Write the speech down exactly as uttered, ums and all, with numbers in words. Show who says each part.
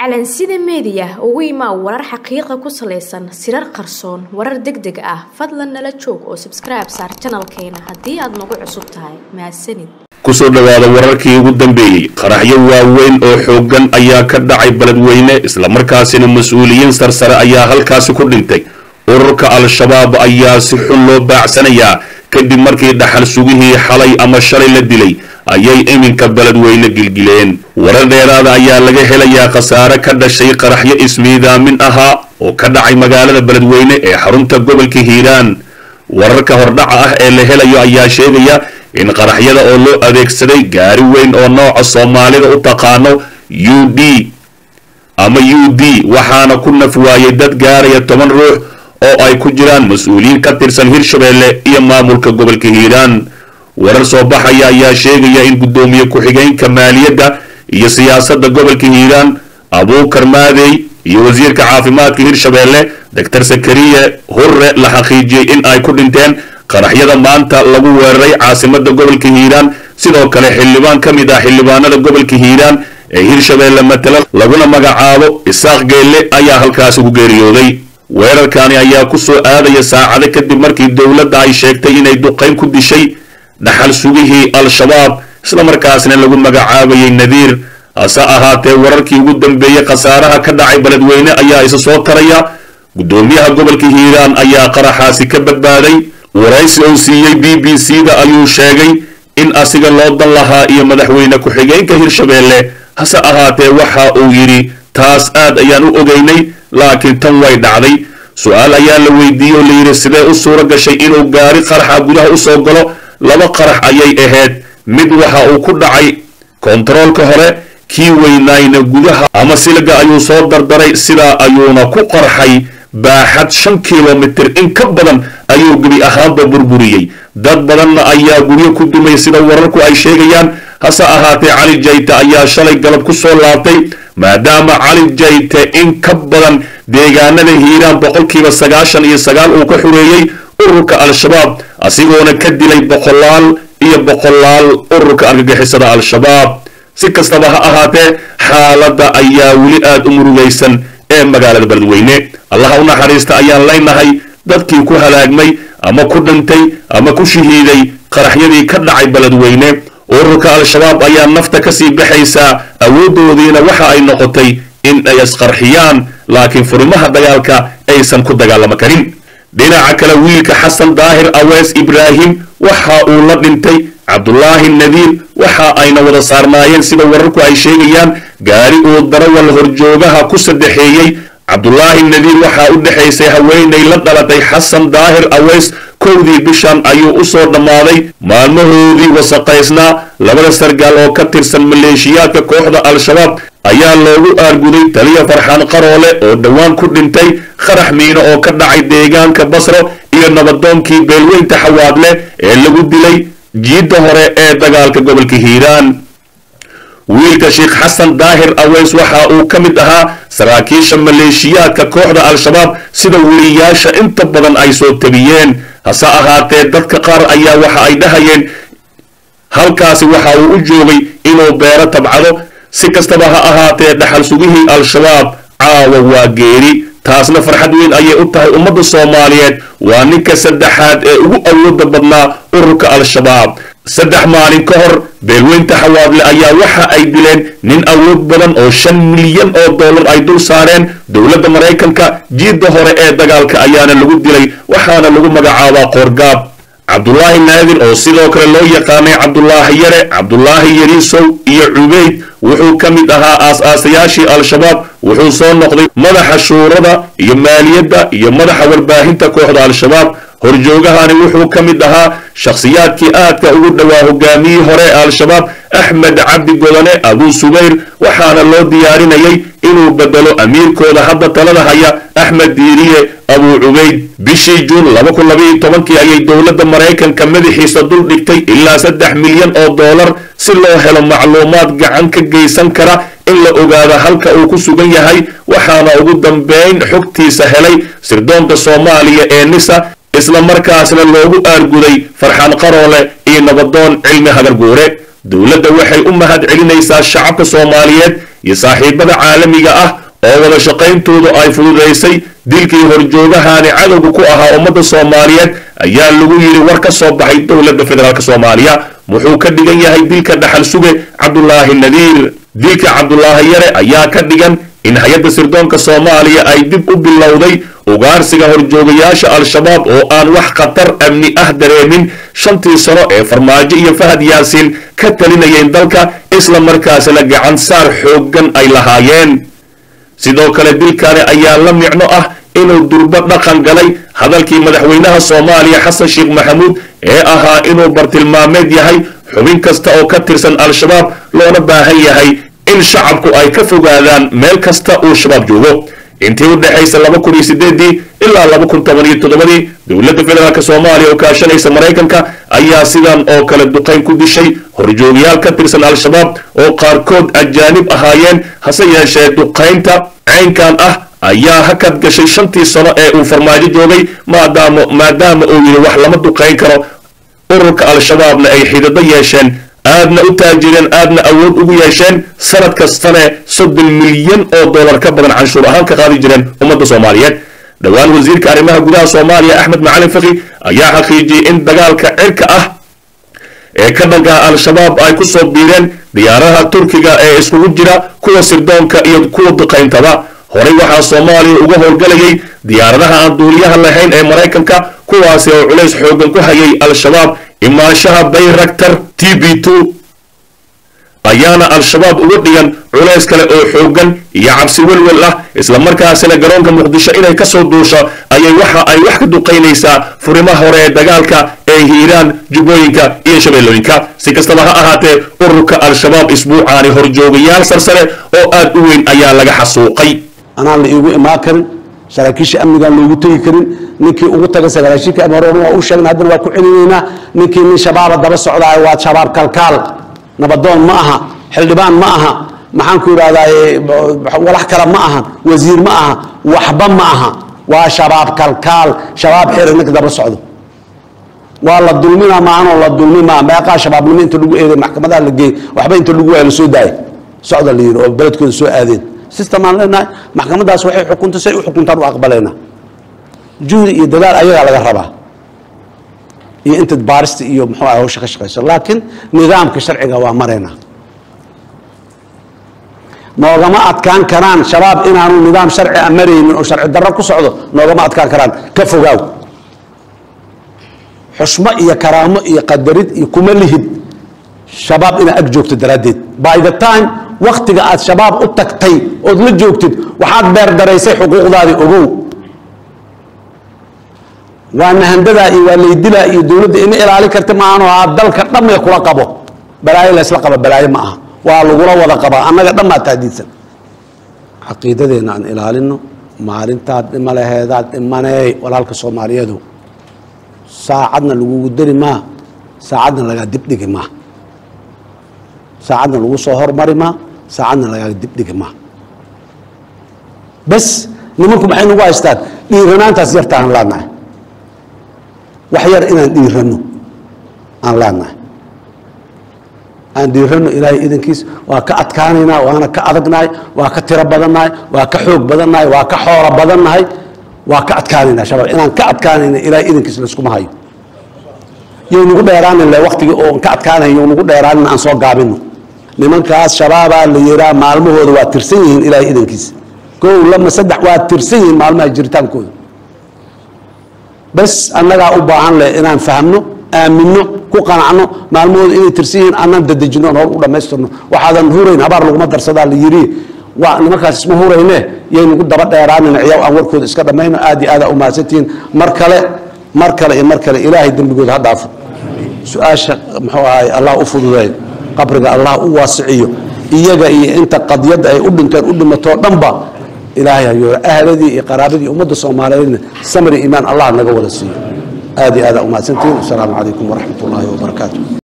Speaker 1: calansida media ugu imaa warar xaqiiqo ku saleysan sirar qarsoon warar degdeg ah fadlan nala joog oo subscribe saar channelkeena hadii aad nagu cusub tahay mahadsanid
Speaker 2: kusoo dhawaada wararkii ugu dambeeyay qaraxyo waaweyn oo xoogan ayaa ka dhacay baladweyne isla markaasina mas'uuliyiin sarsare ayaa halkaas ku dhintay ururka al-shabaab ayaa si xun loo baacsanayaa kadib markii dhaxal sugihii xalay ama shalay la dilay ayay iminka baladweyne gilgileen warar dheeraad ayaa laga helayaa khasaare ka dhashay qaraxyo ismiidaamin ahaa oo ka dhacay magaalada baladweyne ee xarunta gobolka Hiiraan wararka hordhaca ah ee la helayo ayaa sheegaya in qaraxyada oo loo adeegsaday gaari weyn oo nooca Soomaalida u taqaano U D ama U D waxaana ku nafwaayay dad gaaraya toban ruux oo ay ku jiraan mas'uuliyiin ka tirsan Hirshabeelle iyo maamulka gobolka Hiiraan warar soo baxaya ayaa sheegaya in gudoomiye ku-xigeenka maaliyadda iyo siyaasadda gobolka Hiiraan Abuukar Maadey iyo wasiirka caafimaadka Hirshabeelle Doctor Sakariye Hurre la xaqiijiyay in ay ku dhinteen qaraxyada maanta lagu weeraray caasimadda gobolka Hiiraan sidoo kale xildhibaan ka mid ah xildhibaanada gobolka Hiiraan ee Hirshabeelle matala laguna magacaabo Isaaq Geelle ayaa halkaas ugu geeriyooday weerarkani ayaa ku soo aadaya saacado kadib markii dawladda ay sheegtay inay duqeyn ku dishay dhaxal sugihii al-shabaab isla markaasna lagu magacaabayay Nadiir asa ahaatee wararkii ugu dambeeyay khasaaraha ka dhacay baladweyne ayaa isa soo taraya gudoomiyaha gobolka Hiiraan ayaa qaraxaasi ka badbaaday waraysi uu siiyay B B C da ayuu sheegay in asiga loo dan lahaa iyo madaxweyne ku-xigeenka Hirshabeelle hase ahaatee waxa uu yiri taas aad ayaan u ogeynay laakiin tan way dhacday su'aal ayaa la weydiiyay oo la yiri sidee u suura gashay inuu gaari qaraxa gudaha u soo galo laba qarax ayay ahayd mid waxa uu ku dhacay kontaroolka hore kii weynayna gudaha ama silga ayuu soo dardaray sida ayuuna ku qarxay baaxad shan kiiloomitir in ka badan ayuu gabi ahaanba burburiyay dad badanna ayaa guryo ku dumay sida wararku ay sheegayaan hase ahaatee Cali Jayte ayaa shalay galab ku soo laabtay maadaama Cali Jayte in ka badan deegaanada Hiiraan boqolkiiba sagaashan iyo sagaal uu ka xureeyay ururka al-shabaab asigoona ka dilay boqolaal iyo boqolaal ururka argagixisada al-shabaab si kastaba ha ahaatee xaaladda ayaa weli aad u murugaysan ee magaalada baladweyne allaha u naxariista ayaan leenahay dadkii ku halaagmay ama ku dhintay ama ku shahiiday qaraxyadii ka dhacay baladweyne ururka al-shabaab ayaa nafta ka sii baxaysa awoodoodiina waxa ay noqotay in ay isqarxiyaan laakiin furimaha dagaalka aysan ku dagaalama karin dhinaca kale wiilka Xasan Daahir Awees Ibrahim waxa uu la dhintay Cabdullaahi Nadiir waxa ayna wada saarnaayeen sida wararku ay sheegayaan gaari uu darawal horjoogaha ku sadeexeeyay Cabdullaahi Nadiir waxa u dhaxaysay haweeney la dhalatay Xasan Daahir Awees kowdii bishan ayuu u soo dhamaaday maalmahoodii wasaqaysna labada sargaal oo ka tirsan maleeshiyaadka kooxda al-shabaab ayaa loogu aarguday taliya Farxaan Qaroole oo dhawaan ku dhintay qarax miino oo ka dhacay deegaanka Basro iyo nabadoonkii beelweynta Xawaadle ee lagu dilay jiida hore ee dagaalka gobolka Hiiraan wiilka Sheekh Xasan Daahir Awees waxa uu ka mid ahaa saraakiisha maleeshiyaadka kooxda al-shabaab sida wariyaasha inta badan ay soo tabiyeen hase ahaatee dadka qaar ayaa waxa ay dhahayeen halkaasi waxa uu u joogay inuu beero tabcado si kastaba ha ahaatee dhaxal sugihii al-shabaab caawa waa geeri taasna farxad weyn ayay u tahay ummadda Soomaaliyeed waa ninka saddexaad ee ugu awoodda badnaa ururka al-shabaab saddex maalin ka hor beelweynta Xawaadle ayaa waxa ay dileen nin awood badan oo shan milyan oo dollar ay dul saareen dawladda Mareykanka jiida hore ee dagaalka ayaana lagu dilay waxaana lagu magacaabaa Qoorgaab Cabdullaahi Naadir oo sidoo kale loo yaqaanay Cabdullaahi Yare Cabdullaahi Yariisow iyo Cubeyd wuxuu ka mid ahaa aas-aasayaashii al-shabaab wuxuu soo noqday madaxa shuurada iyo maaliyadda iyo madaxa warbaahinta kooxda al-shabaab horjoogahani wuxuu ka mid ahaa shakhsiyaadkii aadka ugu dhawaa hogaamiyihii hore ee al-shabaab Axmed Cabdi Godane Abu Subayr waxaana loo diyaarinayay inuu bedelo amiirkooda hadda talada haya Axmed Diiriye Abu Cubeyd bishii Juun laba kun laba iyo toban ayay dawladda Mareykanka madaxiisa dul dhigtay ilaa saddex milyan oo dollar si loo helo macluumaad gacan ka geysan kara in la ogaado halka uu ku sugan yahay waxaana ugu dambeyn xogtiisa helay sirdoonka Soomaaliya ee NISA isla markaasna loogu aarguday Farxaan Qaroole iyo nabadoon Cilmi Hagar Guure dawladda waxay u mahad celinaysaa shacabka Soomaaliyeed iyo saaxiibada caalamiga ah oo wada shaqayntoodu ay fududaysay dilkii horjoogahani cadowga ku ahaa ummadda soomaaliyeed ayaa lagu yidhi war ka soo baxay dowladda federaalk soomaaliya. wuxuu ka dhigan yahay dilka dhaxal suge cabdulaahi nadiir. dilka cabdulaahi yare ayaa ka dhigan in hay-adda sirdoonka soomaaliya ay dib u bilowday ugaarsiga horjoogayaasha al-shabaab oo aan wax khatar amni ah dareemin shantii sano ee farmaajo iyo fahad yaasiin ka talinayeen dalka, isla markaasna gacan saar xooggan ay lahaayeen. sidoo kale dilkani ayaa la micno ah inuu durbo dhaqan galay hadalkii madaxweynaha soomaaliya xasan sheekh maxamuud ee ahaa inuu bartilmaameed yahay xubin kasta oo ka tirsan al-shabaab, loona baahan yahay in shacabku ay ka fogaadaan meel kasta uu shabaab joogo. intii u dhaxaysa laba kun iyo sideedii ilaa laba kun toban iyo toddobadii dowladda federaalk soomaaliya oo kaashanaysa maraykanka ayaa sidan oo kale duqayn ku dishay horjoogayaal ka tirsan al-shabaab oo qaarkood ajaanib ahaayeen. hase yeeshee duqaynta caynkan ah ayaa hakad gashay shantii sano ee uu farmaajo joogay maadaama maadaama uu yidhi wax lama duqayn karo. ururka al-shabaabna ay xidado yeesheen, aadna u taajireen, aadna awood ugu yeesheen, sanad kastane soddon milyan oo dollar ka badan canshuur ahaan ka qaadi jireen ummadda soomaaliyeed. dhowaan wasiirka arrimaha gudaha soomaaliya axmed macalin faqi ayaa xaqiijiyey in dagaalka cirka ah ee ka dhanka al-shabaab ay ku soo biireen diyaaraha turkiga ee iskugu jira kuwa sirdoonka iyo kuwa duqayntaba. horey waxaa soomaaliya uga howlgalayay diyaaradaha aan duuliyaha lahayn ee maraykanka, kuwaasi oo culays xooggan ku hayay al-shabaab. imaanshaha bayraktar t b two ayaana al-shabaab uga dhigan culays kale oo xooggan iyo cabsi welwel ah, isla markaasina garoonka muqdisho inay ka soo duusho ayay waxa ay wax ka duqaynaysaa furimaha hore ee dagaalka ee hiiraan, jubbooyinka iyo shabeellooyinka. si kastaba ha ahaatee ururka al-shabaab isbuucaani horjoogayaal sarsare oo aad u weyn ayaa laga xasuuqay.
Speaker 3: anaan la iigu imaan karin, saraakiisha amnigaan loogu tegi karin. ninkii ugu taga saraakiisha amniga waa u sheegna, haddana waa ku celinaynaa. ninkii nin shabaaba daba socdaa waa shabaab kalkaal, nabadoon ma aha, xildhibaan ma aha, maxaan ku yidhahdaa walax kale ma aha, wasiir ma aha, waxba ma aha, waa shabaab kalkaal, shabaab xiri ninka daba socdo. waa la dulminaa maahanoo la dulmimaa. meeqaa shabaabnimo inta lagu eeday maxkamadaha la geeyey, waxba inta lagu waaya la soo daayay socda la yidhi oo beledkooda soo aadeen. system aan leenahay, maxkamadaas waxay xukunta say u xukuntaan u aqbalayna. juhdi iyo dadaal ayagaa laga rabaa iyo inta baarista iyo muxuu ah hawsha ka shaqayso, laakiin nidaamka sharciga waa marayna. noogama adkaan karaan shabaab inaanu nidaam sharci a maraynin oo sharci darro ku socdo, noogama adkaan karaan. ka fogaaw. xushmo iyo karaamo iyo qadarid iyo kuma lihid shabaab inaa ag joogto daraaddeed. by the time waktiga aad shabaab u tagtay ood la joogtid waxaad beerdaraysay xuquuqdaadii ogow. waa nahandadaa iyo waa laydilaa iyo dowladda ima ilaalin karta maahanoo aa dalka dhamay kula qabo. balaayo laysla qaba balaayo ma aha, waa lagula wada qabaa. annaga dhammaa taadiidsan. caqiidadeenna aan ilaalino. maalintaad dhima laheedaad dhimaneey walaalka soomaaliyeedu. saacadna lagugu dari maa, saacadna lagaa dibdhigi maa, saacadna lagu soo hormari maa, saacadna lagaa dibdhigi maa. bas nimanku maxay nagu haystaan? dhiiranaantaas yarta aan laadnahay. wax yar inaan dhiirano aan laadnahay. aan dhiirano ilaahay idankiis waa ka adkaanaynaa, waana ka adagnahay, waa ka tiro badannahay, waa ka xoog badannahay, waa ka xoolo badannahay, waa ka adkaanaynaa shabaab. inaan ka adkaanayna ilaahay idankiis layskuma hayo. yow nagu dheeraanin le waktigii oo ka adkaanayo yow nagu dheeraanin aan soo gaabino. nimankaas shabaabaa la yihaa maalmahooda waa tirsan yihiin ilaahay idankiis. kow lama saddex waa tirsan yihiin maalmaha jiritaankooda. bas annagaa u baahan leh inaan fahmno, aamino, ku qanacno maalmahooda inay tirsan yihiin, anaan dadejino oon hor u dhammaystirno. waxaadan hurayn habaar laguma darsadaa la yidhi. waa nimankaas isma hurayne yay nagu daba dheeraanin ciyaw aan warkooda iska dhammayno. aad iyo aadaa u mahadsantihiin. mar kale mar kale iyo mar kale ilaahay dembigooda ha dhaafo. su-aasha muxuu ahay allah u fududeey, qabriga allah u waasiciyo. iyaga iyo inta qadiyadda ay u dhinteen u dhimatoo dhanba ilaahay hayo. ahladii iyo qaraabadii ummadda soomaaliyeedna samri iimaan allah naga wada siiyo. aad iyo aadaa u mahadsantihiin. asalaamu calaykum waraxmat ullaahi wabarakaatu.